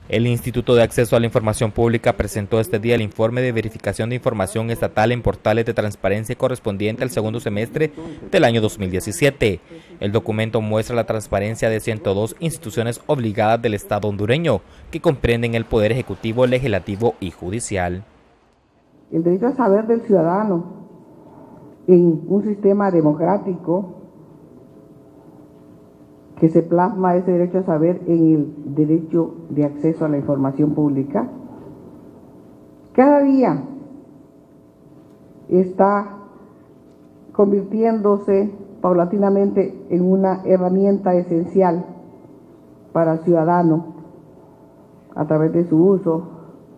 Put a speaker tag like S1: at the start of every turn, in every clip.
S1: El Instituto de Acceso a la Información Pública presentó este día el informe de verificación de información estatal en portales de transparencia correspondiente al segundo semestre del año 2017. El documento muestra la transparencia de 102 instituciones obligadas del Estado hondureño, que comprenden el Poder Ejecutivo, Legislativo y Judicial.
S2: El derecho a saber del ciudadano en un sistema democrático que se plasma ese derecho a saber en el derecho de acceso a la información pública, cada día está convirtiéndose paulatinamente en una herramienta esencial para el ciudadano. A través de su uso,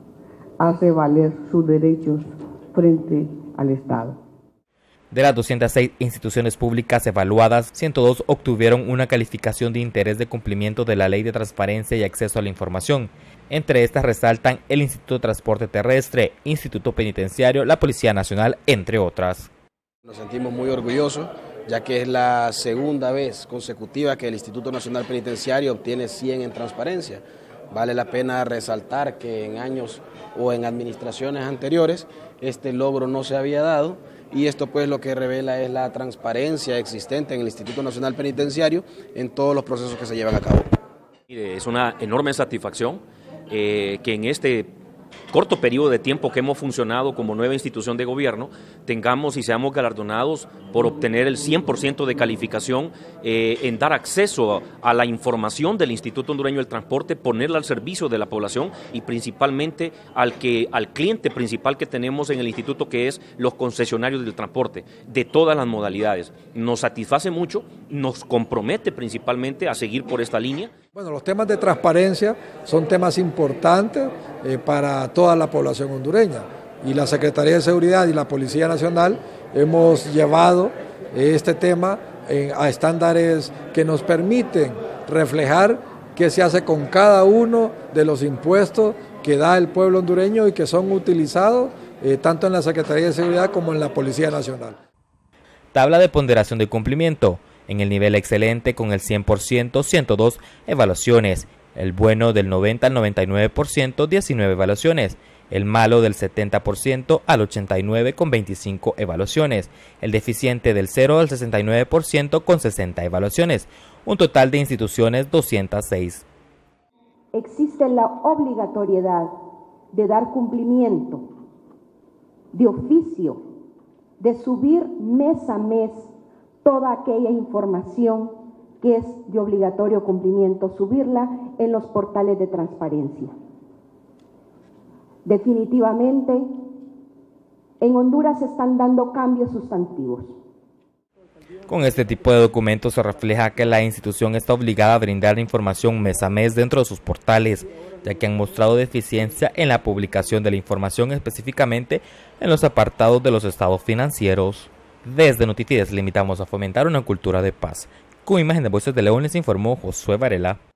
S2: hace valer sus derechos frente al Estado.
S1: De las 206 instituciones públicas evaluadas, 102 obtuvieron una calificación de interés de cumplimiento de la Ley de Transparencia y Acceso a la Información. Entre estas resaltan el Instituto de Transporte Terrestre, Instituto Penitenciario, la Policía Nacional, entre otras.
S3: Nos sentimos muy orgullosos, ya que es la segunda vez consecutiva que el Instituto Nacional Penitenciario obtiene 100 en transparencia. Vale la pena resaltar que en años o en administraciones anteriores este logro no se había dado, y esto pues lo que revela es la transparencia existente en el Instituto Nacional Penitenciario en todos los procesos que se llevan a cabo.
S4: Es una enorme satisfacción que en este corto periodo de tiempo que hemos funcionado como nueva institución de gobierno, tengamos y seamos galardonados por obtener el 100% de calificación en dar acceso a la información del Instituto Hondureño del Transporte, ponerla al servicio de la población y principalmente al cliente principal que tenemos en el instituto, que es los concesionarios del transporte, de todas las modalidades. Nos satisface mucho, nos compromete principalmente a seguir por esta línea.
S5: Bueno, los temas de transparencia son temas importantes para toda la población hondureña, y la Secretaría de Seguridad y la Policía Nacional hemos llevado este tema a estándares que nos permiten reflejar qué se hace con cada uno de los impuestos que da el pueblo hondureño y que son utilizados tanto en la Secretaría de Seguridad como en la Policía Nacional.
S1: Tabla de ponderación de cumplimiento. En el nivel excelente con el 100%, 102 evaluaciones. El bueno del 90 al 99%, 19 evaluaciones. El malo del 70% al 89% con 25 evaluaciones. El deficiente del 0 al 69% con 60 evaluaciones. Un total de instituciones 206.
S6: Existe la obligatoriedad de dar cumplimiento de oficio, de subir mes a mes toda aquella información que es de obligatorio cumplimiento, subirla en los portales de transparencia. Definitivamente, en Honduras se están dando cambios sustantivos.
S1: Con este tipo de documentos se refleja que la institución está obligada a brindar información mes a mes dentro de sus portales, ya que han mostrado deficiencia en la publicación de la información, específicamente en los apartados de los estados financieros. Desde Notifides le invitamos a fomentar una cultura de paz. Con imagen de Voces de León les informó Josué Varela.